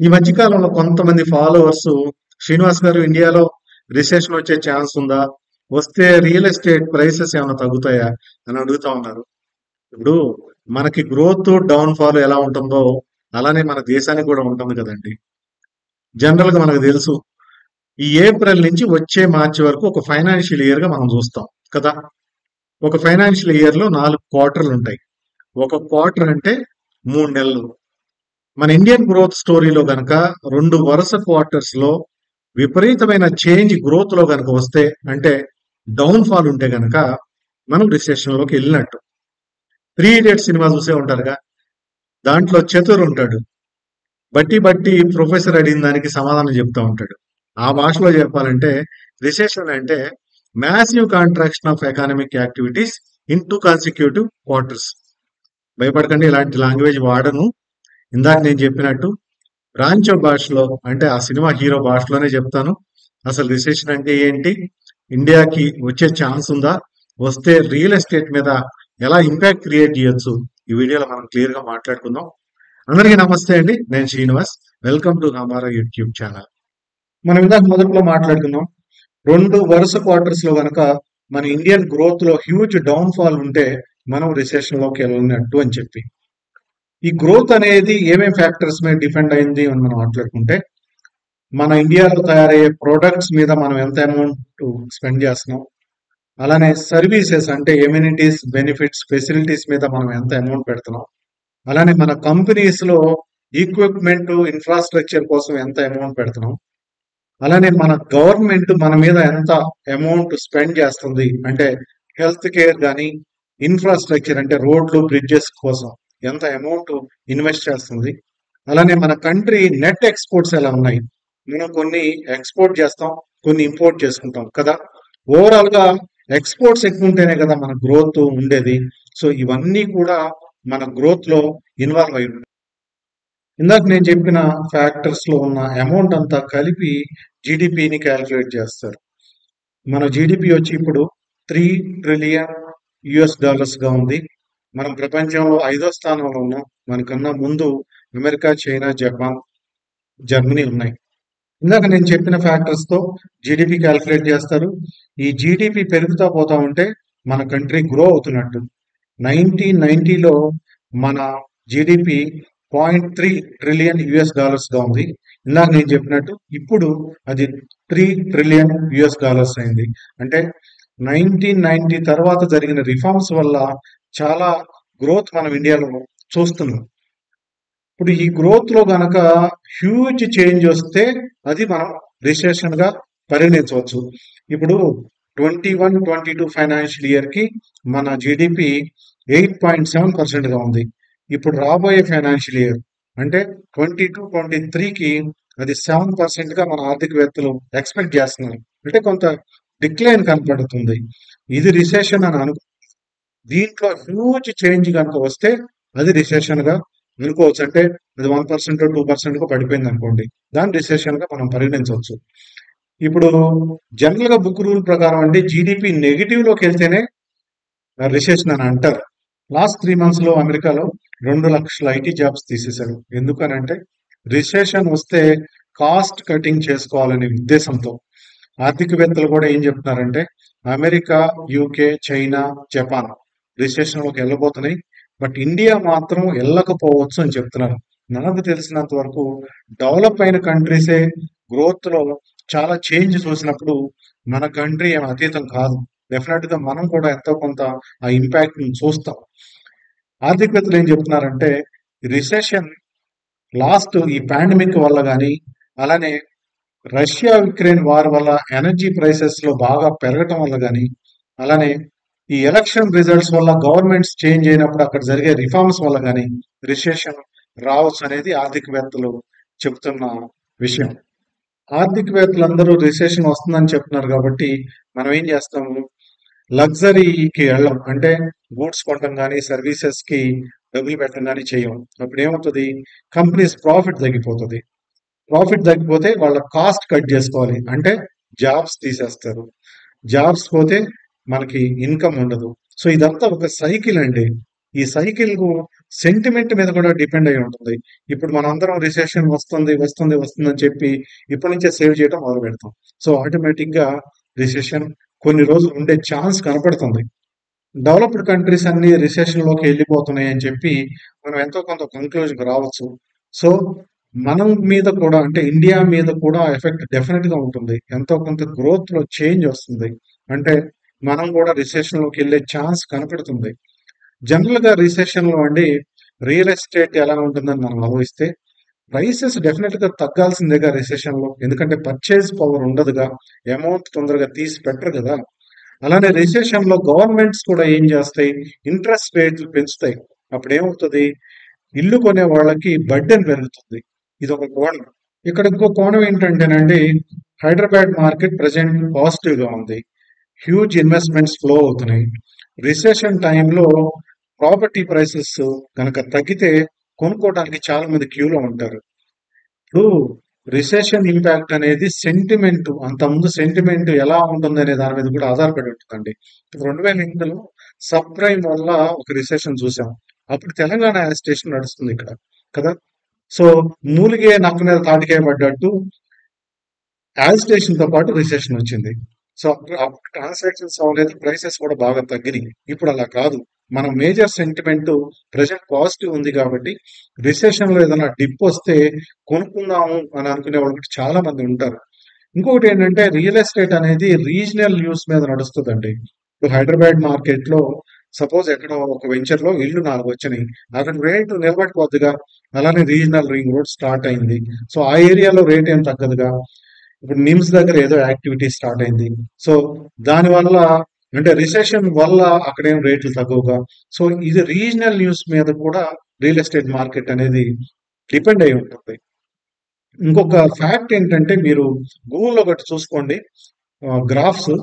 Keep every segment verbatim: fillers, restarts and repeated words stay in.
ఈ మధ్య కాలంలో కొంతమంది ఫాలోవర్స్ శ్రీనివాస్ గారు ఇండియాలో రిసెషన్ వచ్చే ఛాన్స్ ఉందా, వస్తే రియల్ ఎస్టేట్ ప్రైసెస్ ఏమైనా తగ్గుతాయా అని అడుగుతా ఉన్నారు. ఇప్పుడు మనకి గ్రోత్ డౌన్ ఫాల్ ఎలా ఉంటుందో అలానే మన దేశానికి కూడా ఉంటుంది కదండి. జనరల్ గా మనకు తెలుసు, ఈ ఏప్రిల్ నుంచి వచ్చే మార్చి వరకు ఒక ఫైనాన్షియల్ ఇయర్ గా మనం చూస్తాం కదా. ఒక ఫైనాన్షియల్ ఇయర్ లో నాలుగు క్వార్టర్లు ఉంటాయి. ఒక క్వార్టర్ అంటే మూడు నెలలు. మన ఇండియన్ గ్రోత్ స్టోరీలో గనక రెండు వరుస క్వార్టర్స్ లో విపరీతమైన చేంజ్ గ్రోత్ లో గనక వస్తే, అంటే డౌన్ ఫాల్ ఉంటే గనక మనం రిసెషన్ లోకి వెళ్ళినట్టు. త్రీ ఇడియట్స్ సినిమా చూసే ఉంటారుగా, దాంట్లో చతుర్ ఉంటాడు, బట్టి బట్టి ప్రొఫెసర్ అడిగిన దానికి సమాధానం చెప్తా ఉంటాడు. ఆ భాషలో చెప్పాలంటే రిసెషన్ అంటే massive contraction of economic activities in two consecutive quarters. భయపడకండి, ఇలాంటి లాంగ్వేజ్ వాడను. ఇందాక నేను చెప్పినట్టు రాంచో భాషలో, అంటే ఆ సినిమా హీరో భాషలోనే చెప్తాను. అసలు రిసెషన్ అంటే ఏంటి, ఇండియాకి వచ్చే ఛాన్స్ ఉందా, వస్తే రియల్ ఎస్టేట్ మీద ఎలా ఇంపాక్ట్ క్రియేట్ చేయొచ్చు, ఈ వీడియోలో మనం క్లియర్ గా మాట్లాడుకుందాం. అందరికీ నమస్తే అండి, నేను శ్రీనివాస్. వెల్కమ్ టు హమారా యూట్యూబ్ ఛానల్. మనం ఇందాక మొదట్లో మాట్లాడుకున్నాం, రెండు వరుస క్వార్టర్స్ లో కనుక మన ఇండియన్ గ్రోత్ లో హ్యూజ్ డౌన్ ఫాల్ ఉంటే మనం రిసెషన్ లోకి వెళ్ళినట్టు అని చెప్పి. ఈ గ్రోత్ అనేది ఏమేం ఫ్యాక్టర్స్ మీద డిపెండ్ అయింది అని మనం మాట్లాడుకుంటే, మన ఇండియాలో తయారయ్యే ప్రొడక్ట్స్ మీద మనం ఎంత అమౌంట్ స్పెండ్ చేస్తున్నాం, అలానే సర్వీసెస్ అంటే ఎమ్యూనిటీస్, బెనిఫిట్స్, ఫెసిలిటీస్ మీద మనం ఎంత అమౌంట్ పెడుతున్నాం, అలానే మన కంపెనీస్ లో ఈక్విప్మెంట్, ఇన్ఫ్రాస్ట్రక్చర్ కోసం ఎంత అమౌంట్ పెడుతున్నాం, అలానే మన గవర్నమెంట్ మన మీద ఎంత అమౌంట్ స్పెండ్ చేస్తుంది, అంటే హెల్త్ కేర్ కానీ ఇన్ఫ్రాస్ట్రక్చర్ అంటే రోడ్లు, బ్రిడ్జెస్ కోసం ఎంత అమౌంట్ ఇన్వెస్ట్ చేస్తుంది, అలానే మన కంట్రీ నెట్ ఎక్స్పోర్ట్స్ ఎలా ఉన్నాయి, మనం కొన్ని ఎక్స్పోర్ట్ చేస్తాం, కొన్ని ఇంపోర్ట్ చేసుకుంటాం కదా. ఓవరాల్ గా ఎక్స్పోర్ట్స్ ఎక్కువ ఉంటేనే కదా మన గ్రోత్ ఉండేది. సో ఇవన్నీ కూడా మన గ్రోత్ లో ఇన్వాల్వ్ అయి ఉన్నాయి. ఇందాక నేను చెప్పిన ఫ్యాక్టర్స్ లో ఉన్న అమౌంట్ అంతా కలిపి జీడిపిని క్యాలిక్యులేట్ చేస్తారు. మన జీడిపి వచ్చి ఇప్పుడు త్రీ ట్రిలియన్ యుఎస్ డాలర్స్ గా ఉంది. మనం ప్రపంచంలో ఐదో స్థానంలో ఉన్నాం. మనకన్నా ముందు అమెరికా, చైనా, జపాన్, జర్మనీ ఉన్నాయి. ఇందాక నేను చెప్పిన ఫ్యాక్టర్స్ తో జీడిపి క్యాలిక్యులేట్ చేస్తారు. ఈ జీడిపి పెరుగుతా పోతా ఉంటే మన కంట్రీ గ్రో అవుతున్నట్టు. నైన్టీన్ నైన్టీలో మన GDP point three trillion US dollars గా ఉంది. ఇందాక నేను చెప్పినట్టు ఇప్పుడు అది త్రీ ట్రిలియన్ యుఎస్ డాలర్స్ అయింది. అంటే నైన్టీన్ నైన్టీ తర్వాత జరిగిన రిఫార్మ్స్ వల్ల చాలా గ్రోత్ మనం ఇండియాలో చూస్తున్నాం. ఇప్పుడు ఈ గ్రోత్ లో గనక హ్యూజ్ చేంజ్ వస్తే అది మనం రిసెషన్ గా పరిగణించవచ్చు. ఇప్పుడు twenty one twenty two financial year కి మన GDP eight point seven percent గా ఉంది. ఇప్పుడు రాబోయే ఫైనాన్షియల్ ఇయర్ అంటే ట్వంటీ టూ ట్వంటీ త్రీకి అది సెవెన్ పర్సెంట్ గా మన ఆర్థికవేత్తలు ఎక్స్పెక్ట్ చేస్తున్నారు. అంటే కొంత డిక్లైన్ కనపడుతుంది. ఇది రిసెషన్ అని అనుకో. దీంట్లో హ్యూజ్ చేంజ్ కనుక వస్తే అది రిసెషన్ గా అనుకోవచ్చు. అంటే అది వన్ పర్సెంట్ టూ పర్సెంట్ గా పడిపోయింది అనుకోండి, దాన్ని రిసెషన్ గా మనం పరిగణించవచ్చు. ఇప్పుడు జనరల్ గా బుక్ రూల్ ప్రకారం అంటే జీడిపి నెగిటివ్ లోకి వెళ్తేనే రిసెషన్ అని అంటారు. లాస్ట్ త్రీ మంత్స్ లో అమెరికాలో రెండు లక్షల ఐటీ జాబ్స్ తీసేశారు. ఎందుకనంటే రిసెషన్ వస్తే కాస్ట్ కటింగ్ చేసుకోవాలనే ఉద్దేశంతో. ఆర్థికవేత్తలు కూడా ఏం చెప్తున్నారంటే America, UK, China, Japan recession లోకి వెళ్ళబోతున్నాయి, బట్ ఇండియా మాత్రం వెళ్ళకపోవచ్చు అని చెప్తున్నారు. నాకు తెలిసినంత వరకు డెవలప్ అయిన కంట్రీసే గ్రోత్ లో చాలా చేంజ్ చూసినప్పుడు మన కంట్రీ ఏం అతీతం కాదు. డెఫినెట్ గా మనం కూడా ఎంతో కొంత ఆ ఇంపాక్ట్ ని చూస్తాం. ఆర్థికవేత్తలు ఏం చెప్తున్నారంటే రిసెషన్ లాస్ట్ ఈ పాండమిక్ వల్ల కానీ, అలానే రష్యా యుక్రెయిన్ వార్ వల్ల ఎనర్జీ ప్రైసెస్ లో బాగా పెరగటం వల్ల కానీ, అలానే ఈ ఎలక్షన్ రిజల్ట్స్ వల్ల గవర్నమెంట్స్ చేంజ్ అయినప్పుడు అక్కడ జరిగే రిఫార్మ్స్ వల్ల కానీ రిసెషన్ రావచ్చు అనేది ఆర్థికవేత్తలు చెప్తున్న విషయం. ఆర్థికవేత్తలందరూ రిసెషన్ వస్తుందని చెప్తున్నారు కాబట్టి మనం ఏం చేస్తాము, లగ్జరీకి వెళ్ళం. అంటే గూడ్స్ కొనడం కానీ, సర్వీసెస్ కి డబ్బులు పెట్టడం కానీ చేయం. అప్పుడు ఏమవుతుంది, కంపెనీస్ ప్రాఫిట్ తగ్గిపోతుంది. ప్రాఫిట్ తగ్గిపోతే వాళ్ళ కాస్ట్ కట్ చేసుకోవాలి, అంటే జాబ్స్ తీసేస్తారు. జాబ్స్ పోతే మనకి ఇన్కమ్ ఉండదు. సో ఇదంతా ఒక సైకిల్ అండి. ఈ సైకిల్ కు సెంటిమెంట్ మీద కూడా డిపెండ్ అయి ఉంటుంది. ఇప్పుడు మనందరం రిసెషన్ వస్తుంది వస్తుంది వస్తుంది అని చెప్పి ఇప్పటి నుంచే సేవ్ చేయడం మొదలు పెడతాం. సో ఆటోమేటిక్ గా రిసెషన్ కొన్ని రోజులు ఉండే ఛాన్స్ కనపడుతుంది. డెవలప్డ్ కంట్రీస్ అన్ని రిసెషన్ లోకి వెళ్ళిపోతున్నాయి అని చెప్పి మనం ఎంతో కొంత కంక్లూజన్ రావచ్చు. సో మనం మీద కూడా అంటే ఇండియా మీద కూడా ఎఫెక్ట్ డెఫినెట్ గా ఉంటుంది. ఎంతో కొంత గ్రోత్ లో చేంజ్ వస్తుంది. అంటే మనం కూడా రిసెషన్ లోకి వెళ్ళే ఛాన్స్ కనపడుతుంది. జనరల్ గా రిసెషన్ లో అండి రియల్ ఎస్టేట్ ఎలా ఉంటుందని మనం ఆలోచిస్తే ప్రైసెస్ డెఫినెట్ గా తగ్గాల్సిందేగా రిసెషన్ లో. ఎందుకంటే పర్చేజ్ పవర్ ఉండదుగా, అమౌంట్ తొందరగా తీసి పెట్టరు కదా. అలానే రిసెషన్ లో గవర్నమెంట్స్ కూడా ఏం చేస్తాయి, ఇంట్రెస్ట్ రేట్లు పెంచుతాయి. అప్పుడు ఏమవుతుంది, ఇల్లు కొనే వాళ్ళకి బర్డెన్ పెరుగుతుంది. ఇది ఒక కోణం. ఇక్కడ ఇంకో కోణం ఏంటంటేనండి, హైదరాబాద్ మార్కెట్ ప్రజెంట్ పాజిటివ్ గా ఉంది. హ్యూజ్ ఇన్వెస్ట్మెంట్స్ ఫ్లో అవుతున్నాయి. రిసెషన్ టైంలో ప్రాపర్టీ ప్రైసెస్ కనుక తగ్గితే కొనుక్కోవడానికి చాలా మంది క్యూలో ఉంటారు. ఇప్పుడు రిసెషన్ ఇంపాక్ట్ అనేది సెంటిమెంట్, అంతకుముందు సెంటిమెంట్ ఎలా ఉంటుంది అనే దాని మీద కూడా ఆధారపడి ఉంటుందండి. రెండు వేల ఎనిమిదిలో సబ్ ప్రైమ్ వల్ల ఒక రిసెషన్ చూసాం. అప్పుడు తెలంగాణ స్టేషన్ నడుస్తుంది ఇక్కడ కదా. సో మూలిగే నక్క మీద తాటికాయ పడ్డట్టు స్టేషన్ తో పాటు రిసెషన్ వచ్చింది. సో అప్పుడు ట్రాన్సాక్షన్స్ అవ్వలేదు, ప్రైసెస్ కూడా బాగా తగ్గినాయి. ఇప్పుడు అలా కాదు. మన మేజర్ సెంటిమెంట్ ప్రెసెంట్ పాజిటివ్ ఉంది కాబట్టి రిసెషన్ లో ఏదైనా డిప్ వస్తే కొనుక్కుందాము అని అనుకునే వాళ్ళు చాలా మంది ఉంటారు. ఇంకొకటి ఏంటంటే రియల్ ఎస్టేట్ అనేది రీజనల్ న్యూస్ మీద నడుస్తుందండి. ఇప్పుడు హైదరాబాద్ మార్కెట్ లో సపోజ్ ఎక్కడ ఒక వెంచర్ లో ఇల్లు నాలుగు వచ్చినాయి, అక్కడ రేటు నిలబడిపోద్దిగా. అలానే రీజనల్ రింగ్ రోడ్ స్టార్ట్ అయింది, సో ఆ ఏరియాలో రేట్ ఏం తగ్గదుగా. ఇప్పుడు నిమ్స్ దగ్గర ఏదో యాక్టివిటీ స్టార్ట్ అయింది, సో దాని వల్ల అంటే రిసెషన్ వల్ల అక్కడేం రేట్లు తగ్గవుగా. సో ఇది రీజనల్ న్యూస్ మీద కూడా రియల్ ఎస్టేట్ మార్కెట్ అనేది డిపెండ్ అయి ఉంటుంది. ఇంకొక ఫ్యాక్ట్ ఏంటంటే మీరు గూగుల్లో ఒకటి చూసుకోండి, గ్రాఫ్స్.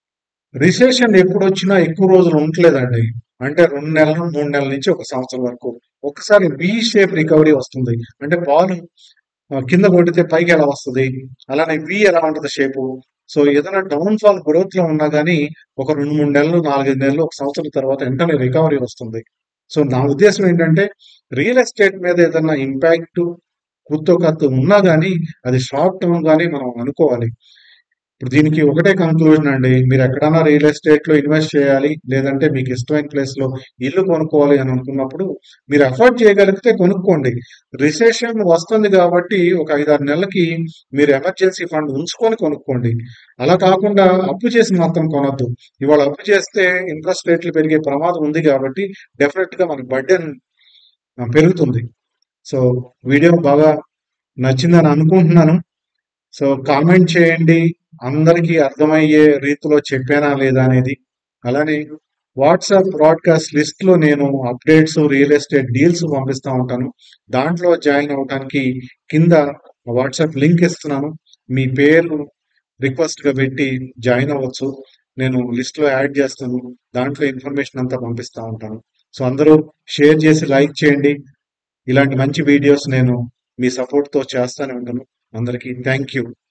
రిసెషన్ ఎప్పుడు వచ్చినా ఎక్కువ రోజులు ఉండలేదండి. అంటే రెండు నెలలు మూడు నెలల నుంచి ఒక సంవత్సరం వరకు ఒకసారి వి షేప్ రికవరీ వస్తుంది. అంటే బాల్ కింద కొడితే పైకి ఎలా వస్తుంది, అలానే వి ఎలా ఉంటుంది షేపు. సో ఏదైనా డౌన్ ఫాల్ గ్రోత్ లో ఉన్నా కానీ ఒక రెండు మూడు నెలలు నాలుగైదు నెలలు ఒక సంవత్సరం తర్వాత వెంటనే రికవరీ వస్తుంది. సో నా ఉద్దేశం ఏంటంటే రియల్ ఎస్టేట్ మీద ఏదైనా ఇంపాక్ట్ కుత్తోకత్తు ఉన్నా కానీ అది షార్ట్ టర్మ్ గానీ మనం అనుకోవాలి. ఇప్పుడు దీనికి ఒకటే కంక్లూజన్ అండి, మీరు ఎక్కడైనా రియల్ ఎస్టేట్ లో ఇన్వెస్ట్ చేయాలి, లేదంటే మీకు ఇష్టమైన ప్లేస్ లో ఇల్లు కొనుక్కోవాలి అని అనుకున్నప్పుడు మీరు అఫోర్డ్ చేయగలిగితే కొనుక్కోండి. రిసెషన్ వస్తుంది కాబట్టి ఒక ఐదారు నెలలకి మీరు ఎమర్జెన్సీ ఫండ్ ఉంచుకొని కొనుక్కోండి. అలా కాకుండా అప్పు చేసి మాత్రం కొనొద్దు. ఇవాళ అప్పు చేస్తే ఇంట్రెస్ట్ రేట్లు పెరిగే ప్రమాదం ఉంది కాబట్టి డెఫినెట్ గా మనకి బర్డెన్ పెరుగుతుంది. సో వీడియో బాగా నచ్చిందని అనుకుంటున్నాను. సో కామెంట్ చేయండి, అందరికీ అర్థమయ్యే రీతిలో చెప్పానా లేదా అనేది. అలానే వాట్సాప్ బ్రాడ్కాస్ట్ లిస్ట్ లో నేను అప్డేట్స్, రియల్ ఎస్టేట్ డీల్స్ పంపిస్తూ ఉంటాను. దాంట్లో జాయిన్ అవడానికి కింద వాట్సాప్ లింక్ ఇస్తున్నాను. మీ పేరు రిక్వెస్ట్ గా పెట్టి జాయిన్ అవ్వచ్చు. నేను లిస్ట్ లో యాడ్ చేస్తాను, దాంట్లో ఇన్ఫర్మేషన్ అంతా పంపిస్తూ ఉంటాను. సో అందరూ షేర్ చేసి లైక్ చేయండి. ఇలాంటి మంచి వీడియోస్ నేను మీ సపోర్ట్ తో చేస్తానే ఉంటాను. అందరికీ థ్యాంక్ యూ.